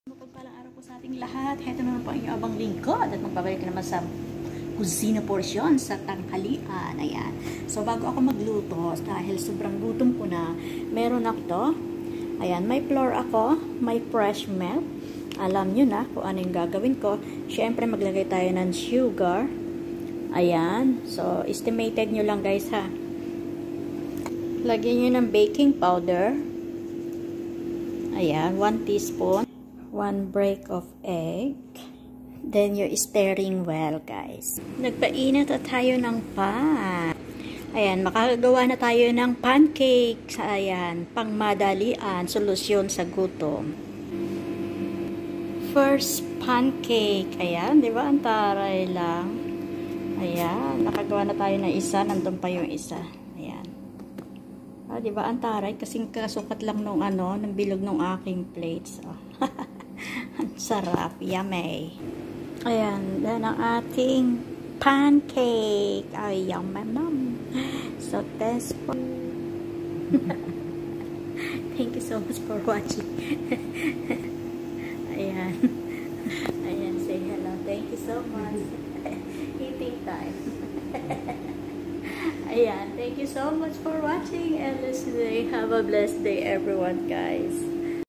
Mapagpalang araw po sa ating lahat. Heto naman po ang inyong abang lingkod at magbabalik naman sa kusina portion sa tanghalian. Ayan. So, bago ako magluto, dahil sobrang gutom ko na, meron ako to. Ayan, may flour ako, may fresh milk. Alam nyo na kung ano yung gagawin ko. Siyempre, maglagay tayo ng sugar. Ayan. So, estimated nyo lang guys ha. Lagyan nyo ng baking powder. Ayan, 1 teaspoon. 1 break of egg. Then, you're stirring well, guys. Nagpainit na tayo ng pan. Ayan, makakagawa na tayo ng pancakes. Ayan, pangmadalian, solusyon sa gutom. First pancake. Ayan, di ba? Ang taray lang. Ayan, nakagawa na tayo ng isa. Nandun pa yung isa. Ayan. Ah, di ba? Ang taray. Kasing kasukat lang nung ng bilog ng aking plates. Oh. Ang sarap. Yummy. Ayan. Then, ang ating pancake. Ay, yum. So, test po. Thank you so much for watching. Ayan. Ayan. Say hello. Thank you so much. Eating time. Ayan. Thank you so much for watching and listening. Have a blessed day, everyone, guys.